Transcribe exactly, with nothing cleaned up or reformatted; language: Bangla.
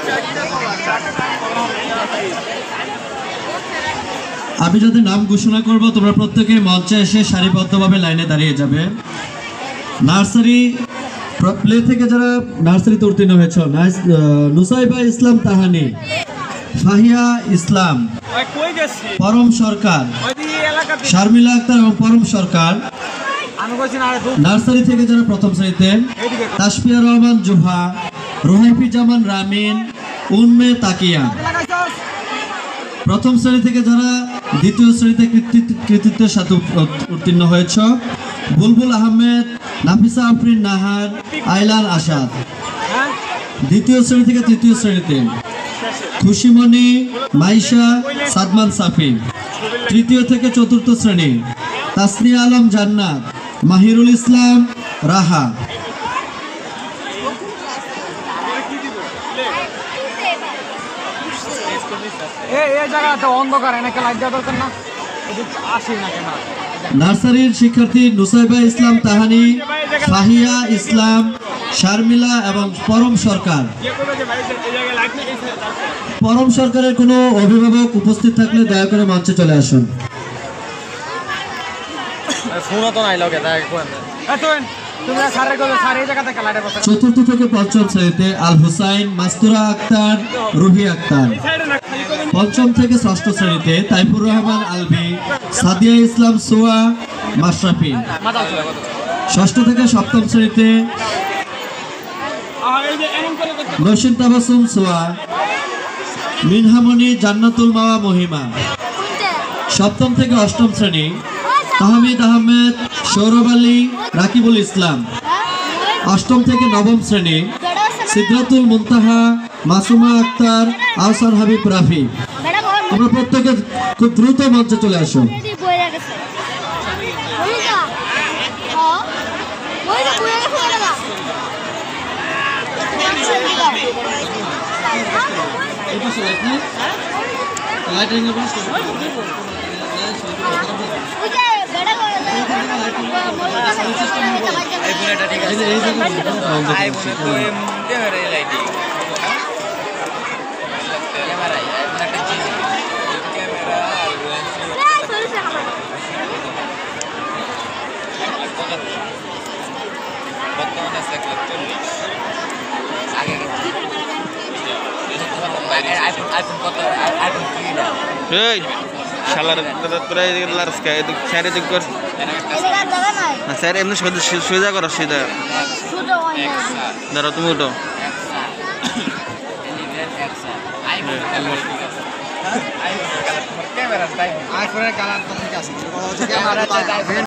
আমি যাদের নাম ঘোষণা করব তোমরা প্রত্যেকে মঞ্চে এসে সারিবদ্ধভাবে লাইনে দাঁড়িয়ে যাবে। নার্সারি প্লে থেকে যারা নার্সারিতে উত্তীর্ণ হয়েছ, নুসাইবা ইসলাম তাহানি, ফাহিয়া ইসলাম, পরম সরকার, শারমিলা আক্তার এবং পরম সরকার। নার্সারি থেকে যারা প্রথম শ্রেণীতে, তাসফিয়া রহমান জোহা, রোহাইফি জামান রামিন, উন্মে তাকিয়া। প্রথম শ্রেণী থেকে যারা দ্বিতীয় শ্রেণীতে কৃতিত্বের সাথে উত্তীর্ণ হয়েছ, বুলবুল আহমেদ, নাফিসা আফরিন নাহার, আইলান আসাদ। দ্বিতীয় শ্রেণী থেকে তৃতীয় শ্রেণীতে খুশিমণি, মাইশা, সাদমান সাফি। তৃতীয় থেকে চতুর্থ শ্রেণী তাসনিয়া আলম জান্নাত, মাহিরুল ইসলাম, রাহা। নার্সারির শিক্ষার্থী নুসাইবা ইসলাম তাহানি, ফাহিয়া ইসলাম, শারমিলা এবং পরম সরকার। পরম সরকারের কোনো অভিভাবক উপস্থিত থাকলে দয়া করে মঞ্চে চলে আসুন। চতুর্থ থেকে পঞ্চম শ্রেণীতে আল হুসাইন, মাস্তুরা আক্তার, রুহি আক্তার। পঞ্চম থেকে ষষ্ঠ শ্রেণীতে তাইফুর রহমান আলবি, সাদিয়া ইসলাম সোয়া, মাশরাফি। ষষ্ঠ থেকে সপ্তম শ্রেণীতে নসিন তাবাসুম সোয়া, মিনহামনি, জান্নাতুল মাওয়া, মহিমা। সপ্তম থেকে অষ্টম শ্রেণী তাহমিদ আহমেদ, সৌরভ আলী, রাকিবুল ইসলাম। অষ্টম থেকে নবম শ্রেণী সিদ্রাতুল মুনতাহা, মাসুমা আক্তার, আহসান হাবিব, রাফি। আমরা প্রত্যেকে খুব দ্রুত মঞ্চে চলে আসুন। স্যার এমনি সুবিধা করো, সুবিধা ধরো তুমি উঠো। আইফোনের কালার